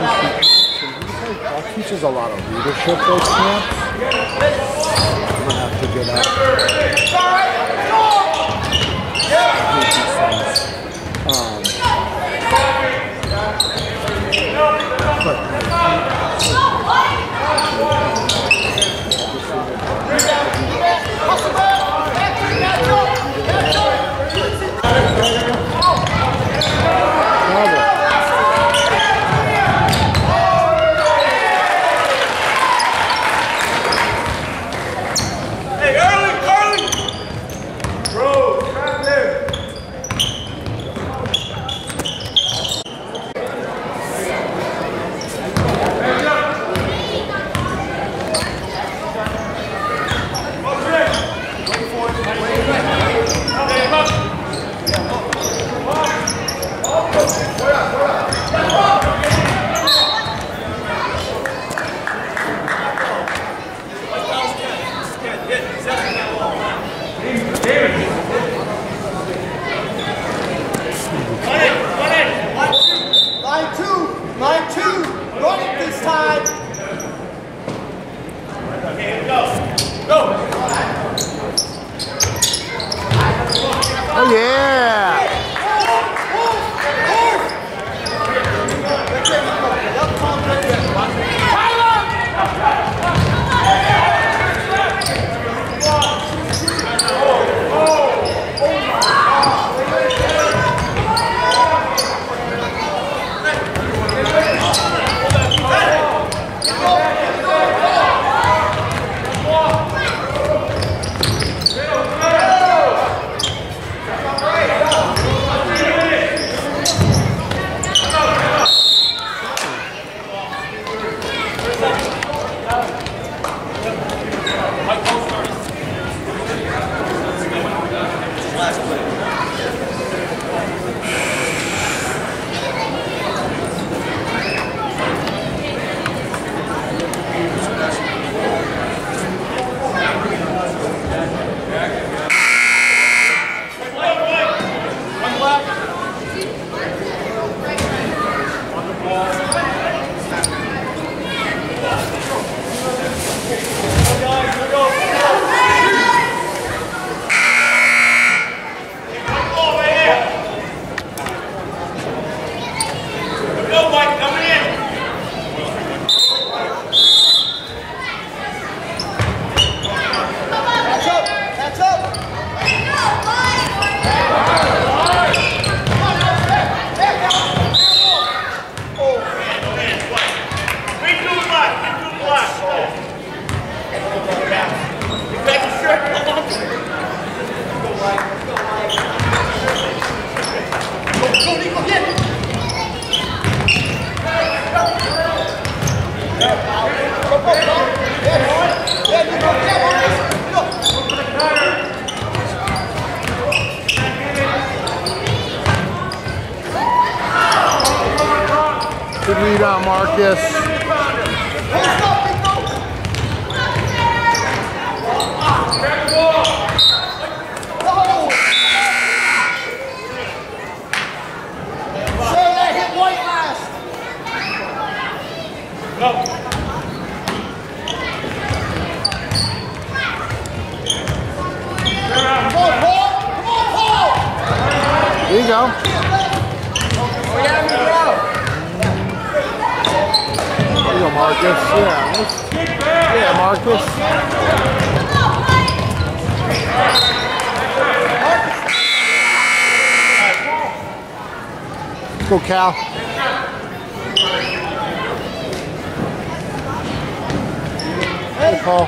That teaches a lot of leadership, those camps. I'm gonna have to get up. Oh yeah! Good read on Marcus. There you go. There you go, Marcus. Yeah, Marcus. Go, Cal. Hey, Paul.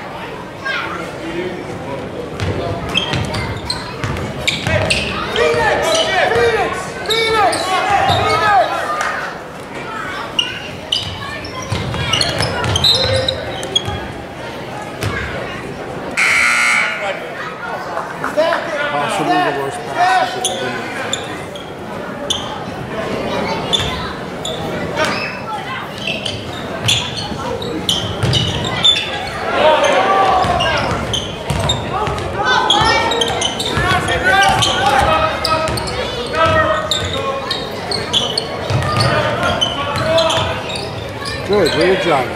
Possibly the worst pass. Good. Really good job.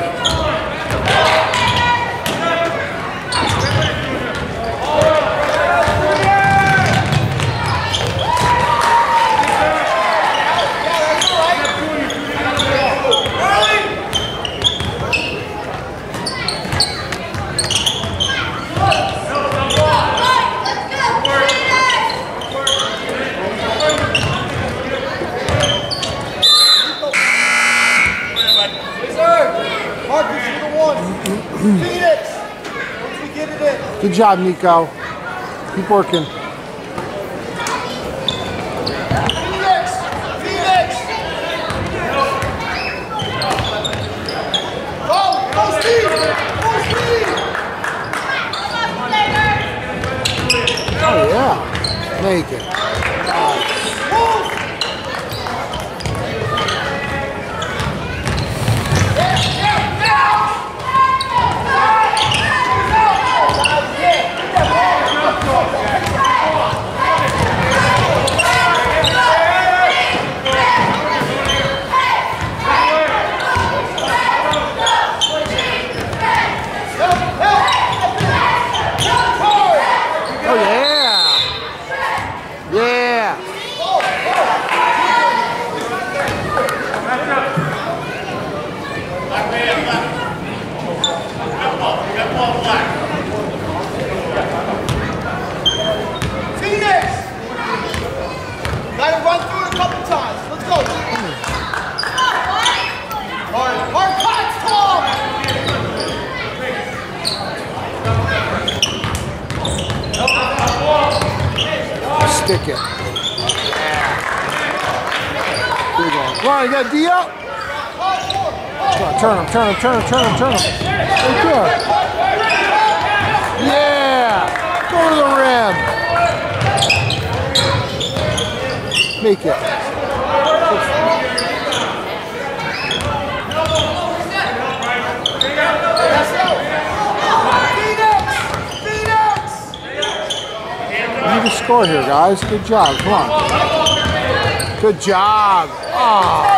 Phoenix! Once we get it in. Good job, Nico. Keep working. Phoenix! Phoenix! Go! Go, Steve! Go, Steve! Oh, yeah. Make it. Move! Oh, yeah. Yeah. Phoenix! Gotta run through it a couple times. Let's go. Hard cuts, Tom! Stick it. Yeah. Good one. Come on, you got D up. Come on, turn him, turn him, turn him, turn him, turn him. Good. Yeah. Go to the rim. Make it. You need to score here, guys. Good job. Come on. Good job. Oh.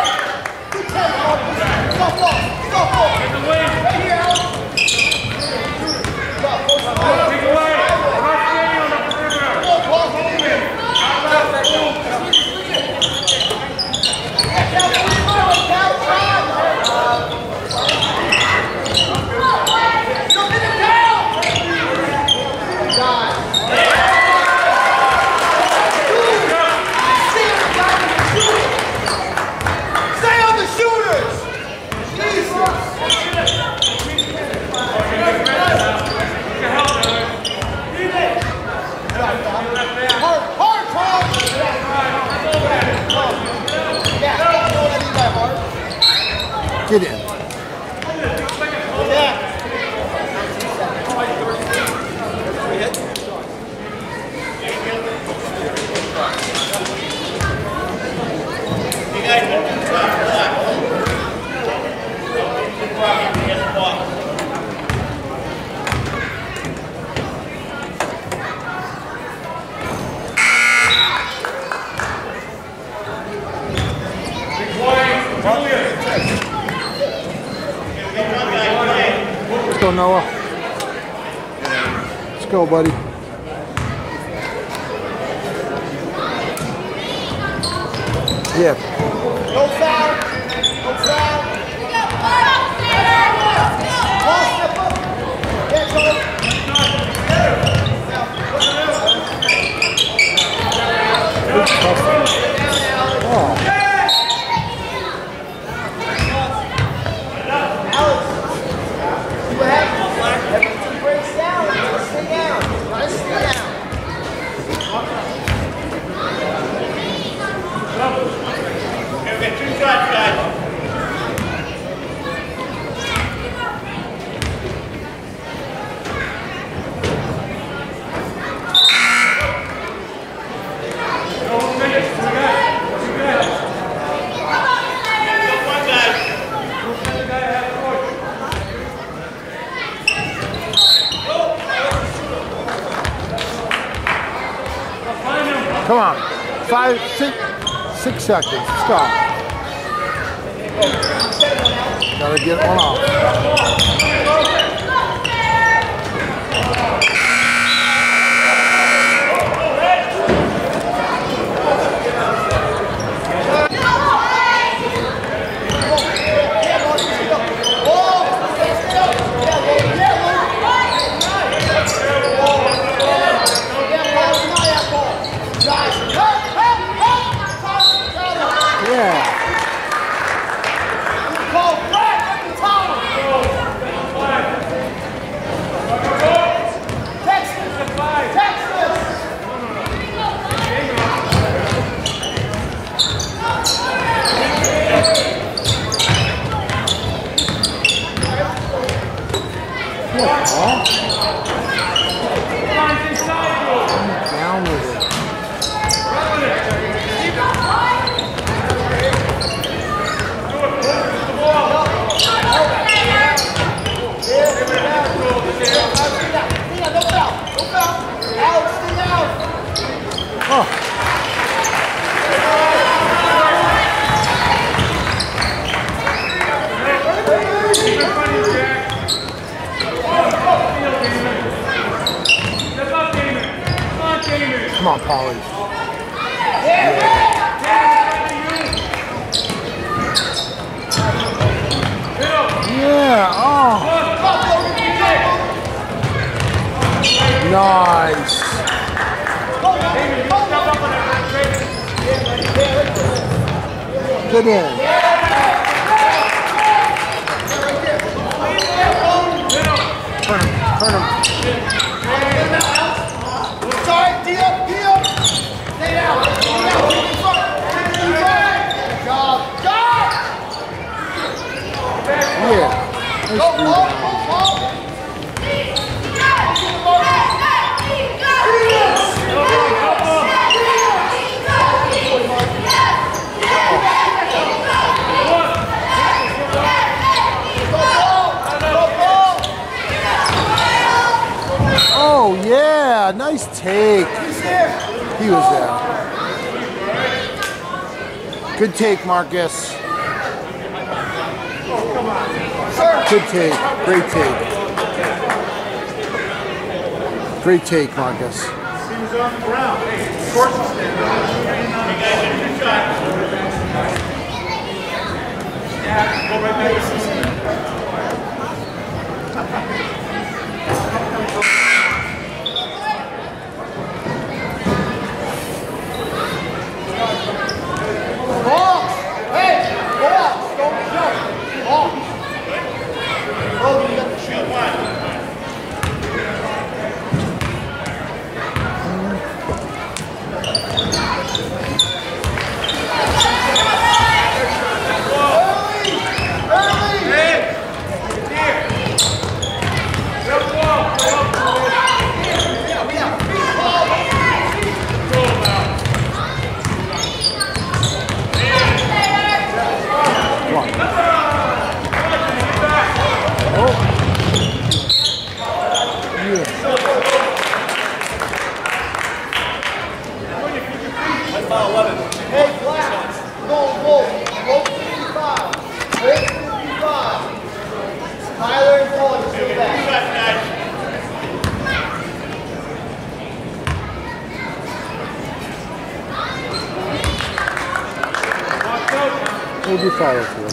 Get in. Let's go, Noah. Let's go, buddy. Yeah. No foul. No foul. Ball step up. Yeah, Joey. Oh. Alex, see what happens? Everything breaks down. Just stay down. Just stay down. Get two shots, guys. Come on. 6 seconds. Stop. Gotta get one off. Down with it. Oh. Come on, Polly. Yeah. Oh. Nice. Good in. Turn him. Turn him. Sorry, deal. Stay down. Good job. Yeah. Go, ball. Oh, yeah. Nice take. He was there. Good take, Marcus. Good take. Great take. Great take, Marcus. He was on the ground. Hey, of course he's standing on. Hey guys, good shot. Yeah, go right back to CC. Hey, Black. Go. 55. 55. Tyler and Paul, just go back. Maybe follow through.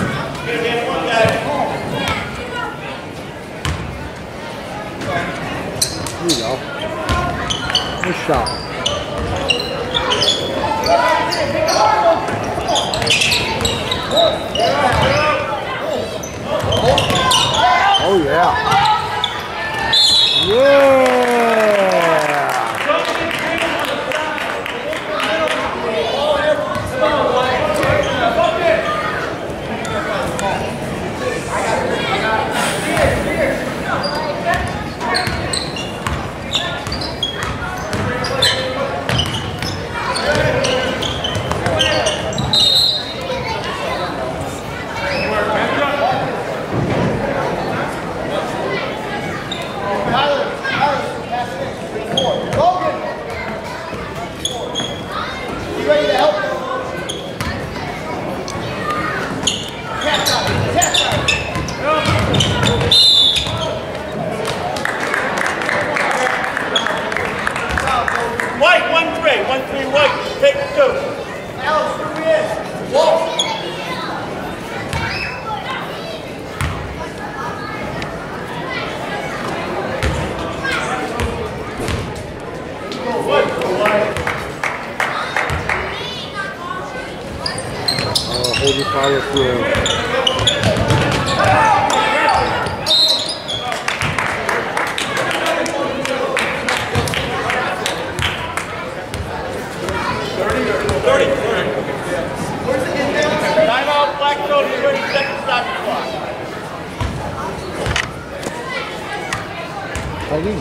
There you go. Nice shot. Oh yeah. Yeah. Pegging.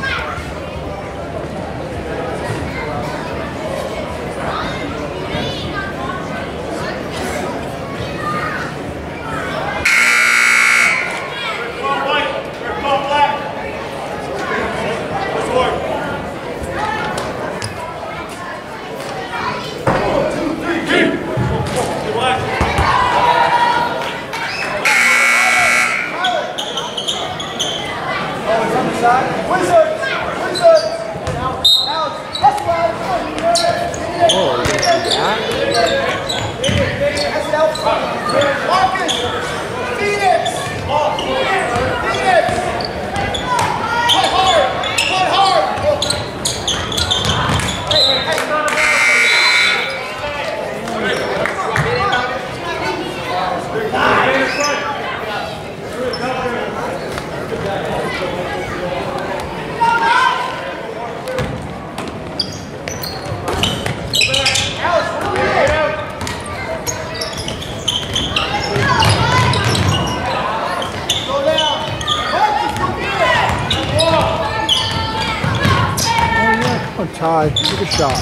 Ty, take a shot.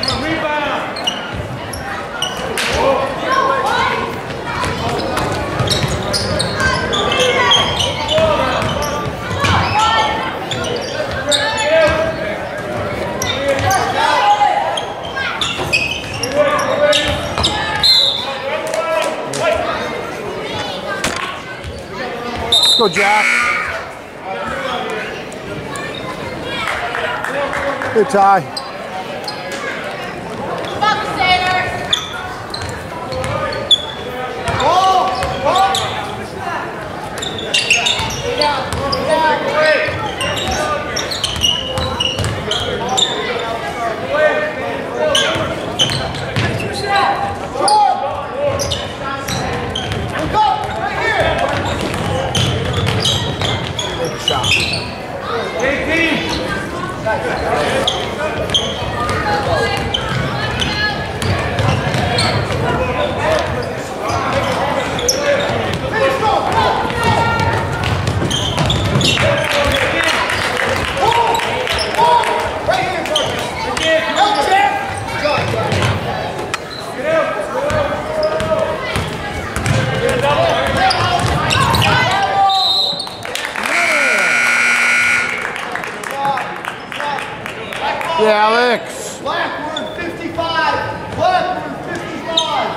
Let's go, Jack. Good tie. Yeah, Alex. Blackburn 55. Blackburn 55.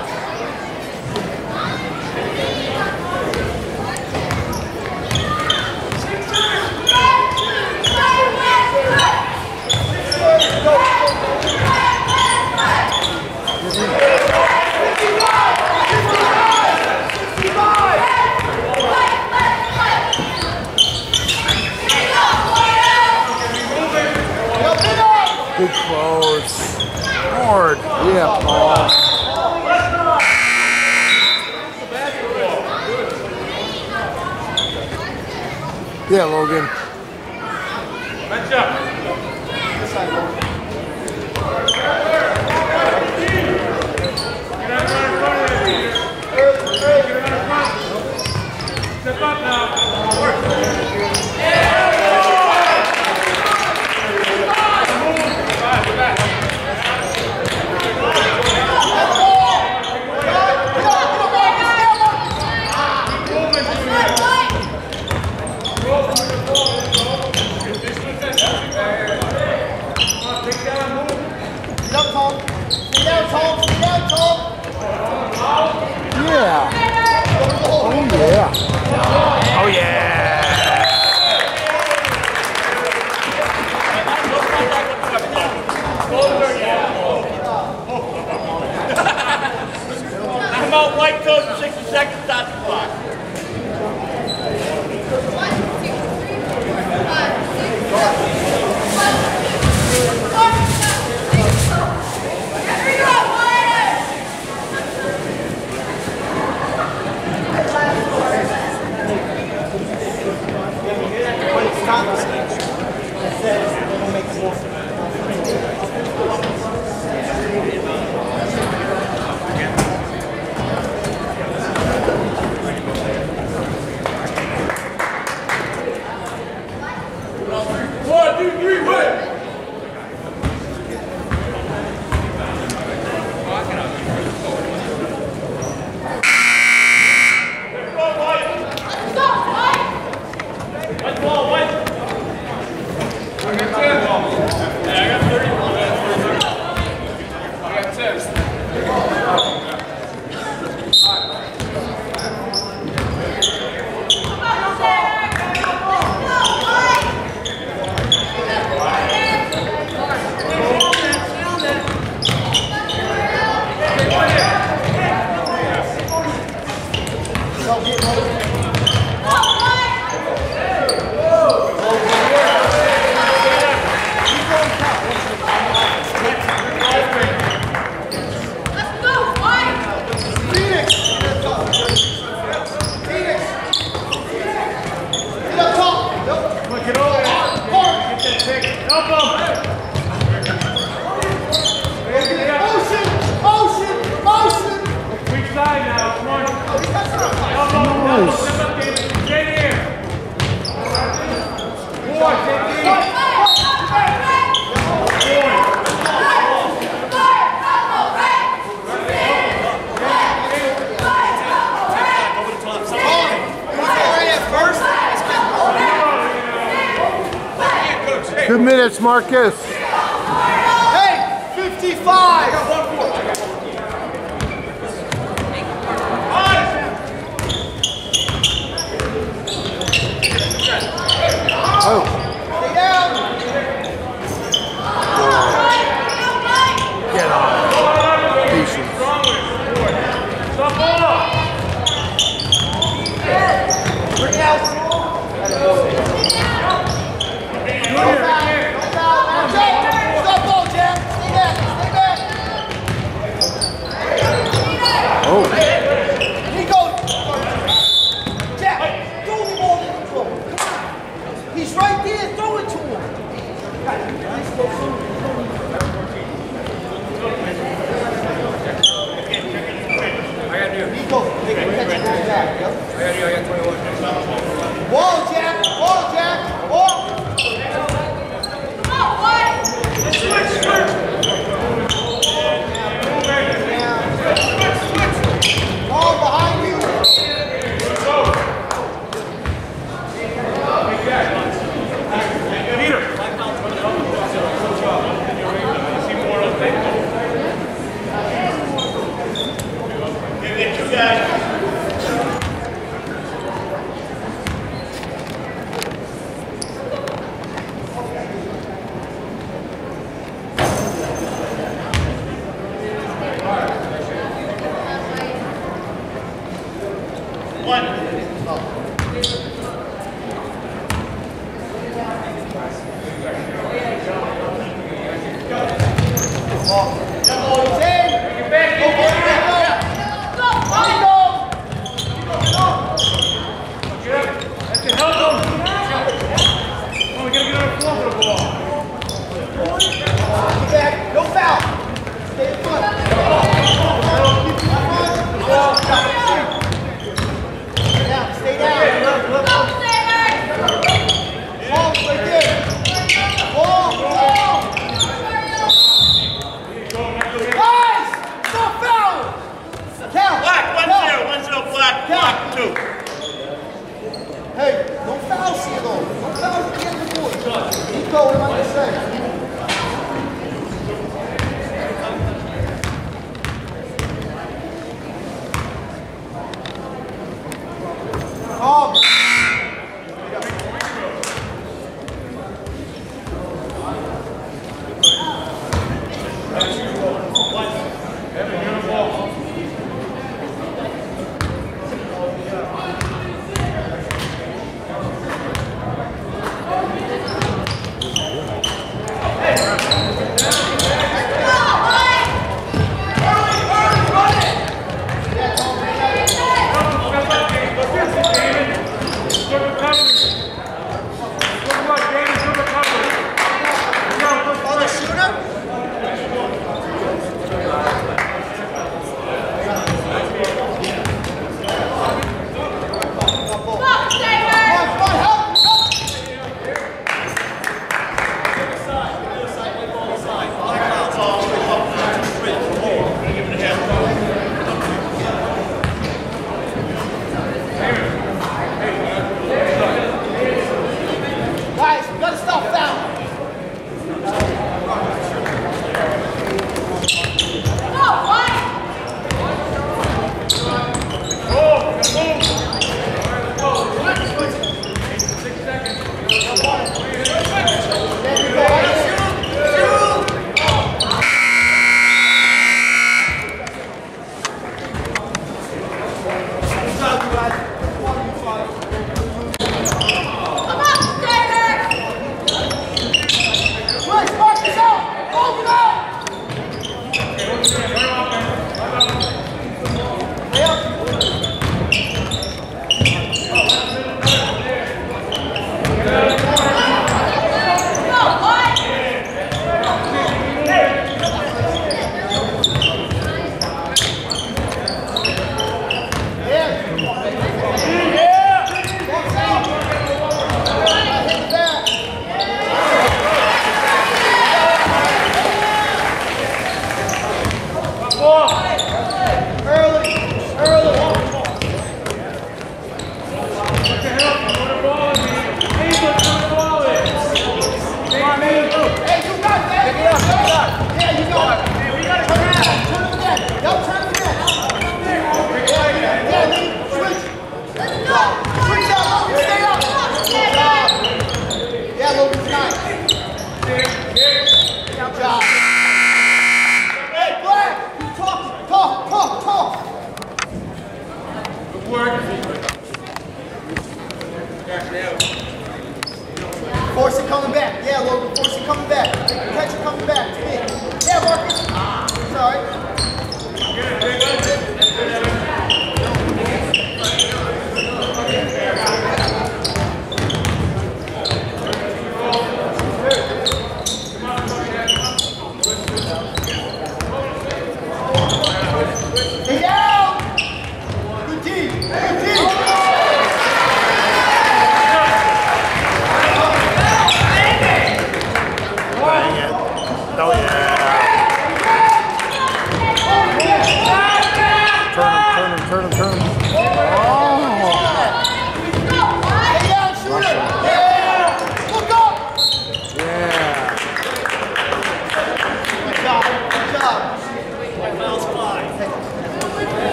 Good close. Hard. Yeah, Paul. Yeah, Logan. Match up. Step up now. Oh yeah! I'm out white coat, 60 seconds, stop the clock. 1, 2, 3, 4, 5, 6, 7, 8, 9, 10. 2 minutes, Marcus. Hey, 55. Oh. Stay down. Get on. Patience. Bring it out. Stop ball, Jack. Stay back. Stay back. Oh. Nico. Jack, throw the ball in control. He's right there. Throw it to him. Nico, make a catch and go back. Yep. I got 21. Ball, Jack. Ball, Jack. Ball. Ball behind you. Peter. No foul. Stay in front. Stay down. Ball right there. Ball. Guys, no foul. Count. Black, 1-0, black, black, 2. Hey, no fouls here though. No fouls at the end of the board. Nico, what am I going to say? Oh,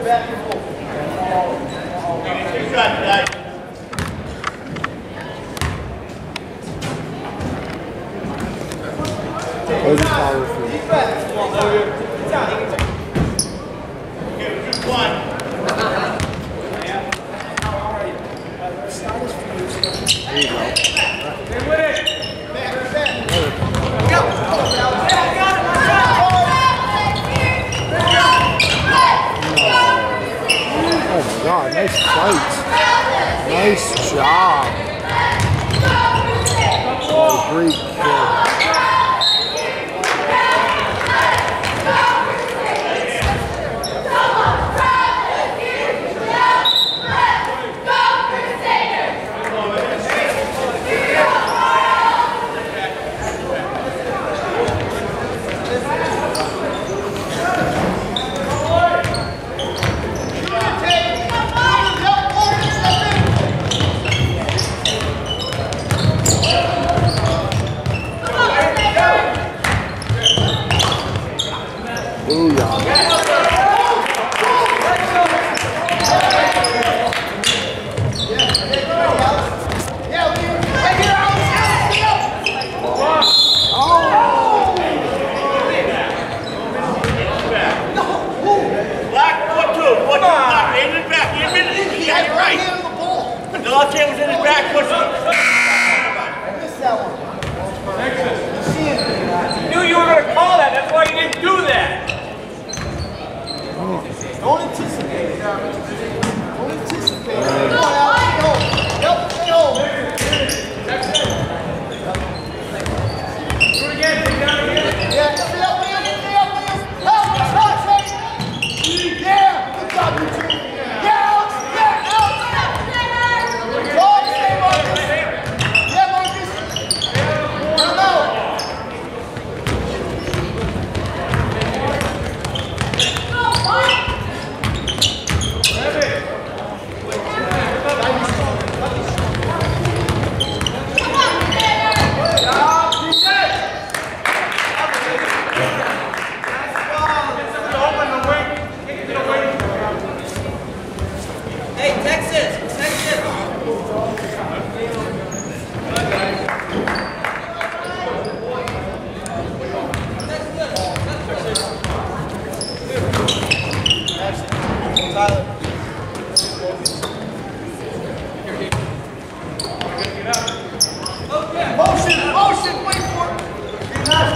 back and forth. Good shot, guys. Defense. Okay, 2-1. There you go. Oh my God, nice fight. Nice job. Oh, great kick. Delonte was in his back pushing. I missed that one. You knew you were going to call that. That's why you didn't do that. Don't anticipate. Don't anticipate. Come on, Alex. Stay home. Yep, stay home. Do it again. Take down again. Yeah, stay up, Liam. Stay up, Liam. Help, touch, hey. Yeah, good job, you two. Yeah, Alex. Yeah, Alex. Dog, stay, Marcus. Yeah, Marcus. No, no. Hey, Texas! Texas! Motion, motion, wait for it. Got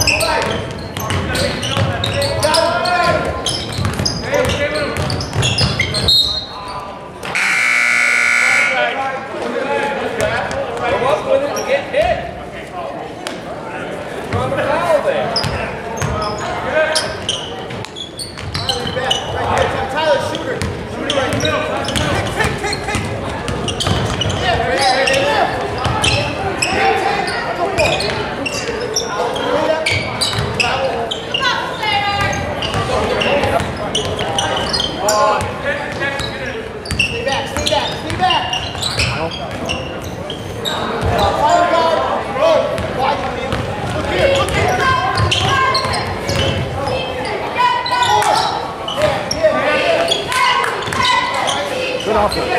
Come up with it to get hit. You're on the foul there. Tyler, shooter. Shooter right in the middle. Take. Yeah, right here. Stay back. Fire guard. Roll. Wide, Liam. Look here. Yeah. Good offense.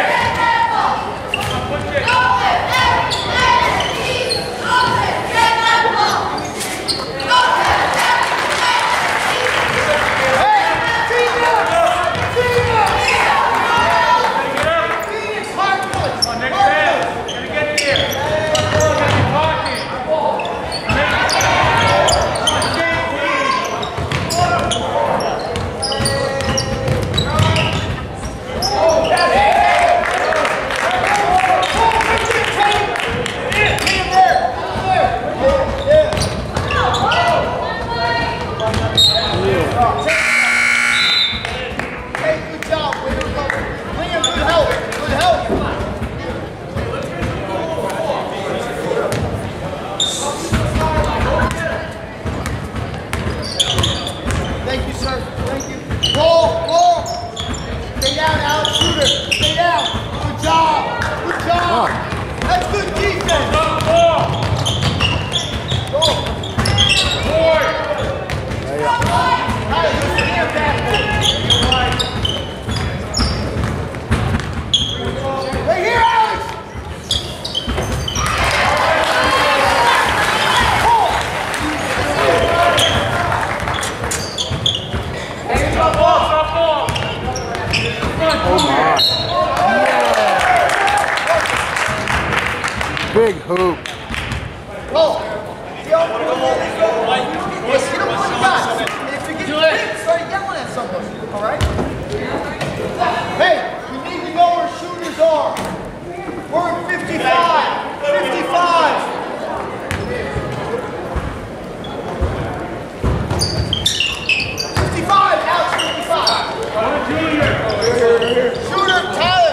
Thank you, sir. Thank you. Roll. Stay down, Alex. Shooter. Stay down. Good job. That's good defense. Go. There you go. Tyler, you stand back. Big hoop. Go. Let's get him what you got. And if you get big, start yelling at somebody. All right? Hey, we need to know where shooters are. We're at 55. 55. 55, Alex, 55. Shooter, Tyler.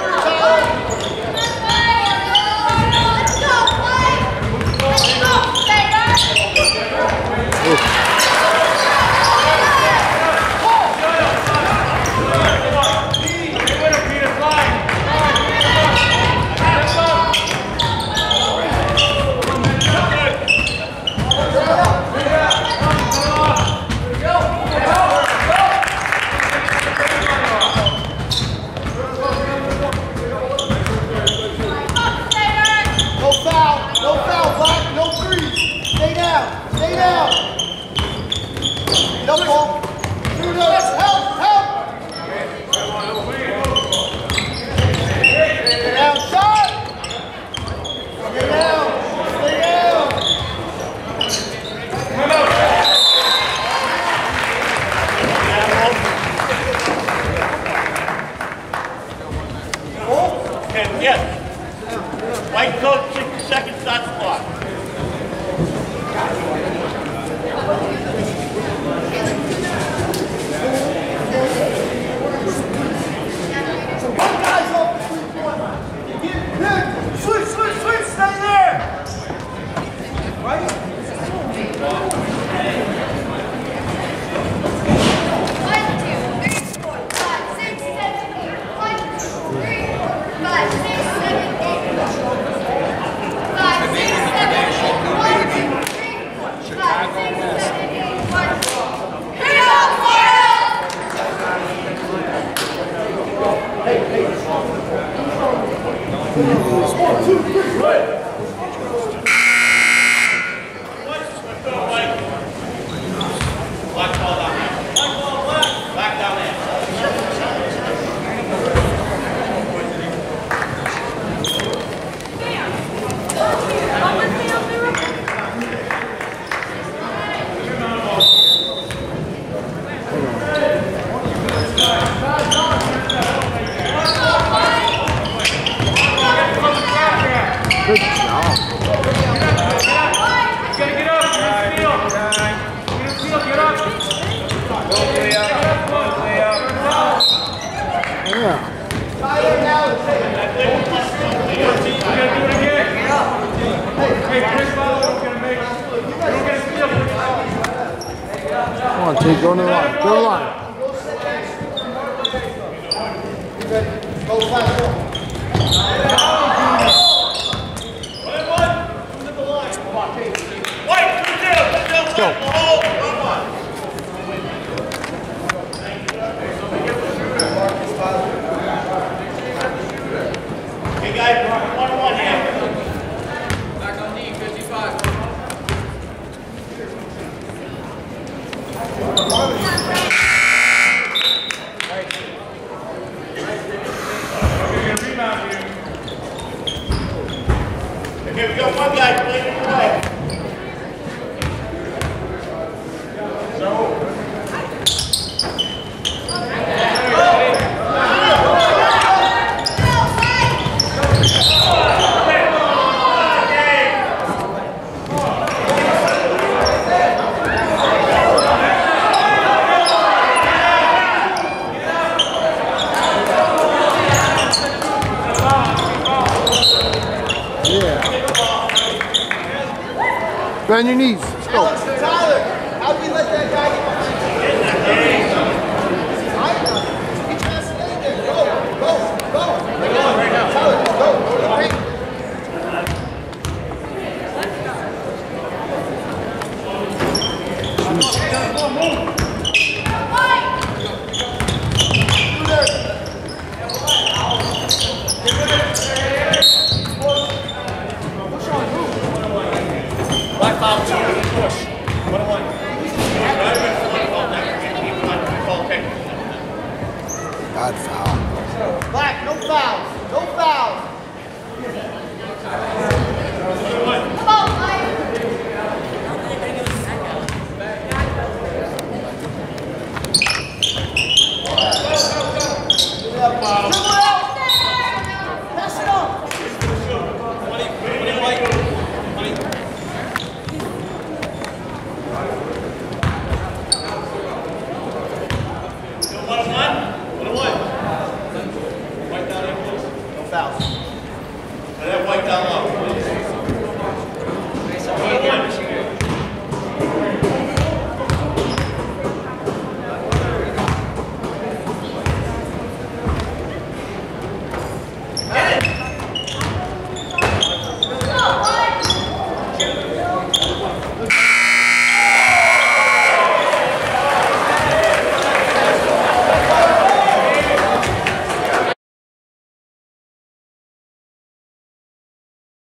White coat, 60 seconds, start the clock. One guy's off the 3-point. Get switch, stay there. Right? 1, 2, 3, 4, 5, 6, 7, 8. 1, 2, 3, 4, 5, 6, 7, 8. 5, 6, 7, 8. 1, 2, 3, 4, 5, 6, 7, 8. 1, 2. Hit up, Black ball down there. Black down there. Good job. Yeah. Tyler, now it's Come on, T, go to the line. Go to the line. Go fast, go. White, 2-0, Go. Hey guys, 1-1 here. Back on D, 55. Okay, we got one guy playing in the way. Bend your knees. Let's go. Alex, Tyler, how do we let that guy get behind you? He's trying to stay there. Go. Right now. Tyler, go to the paint. Black foul, push. 1-1. Bad foul. Black, no fouls. No fouls.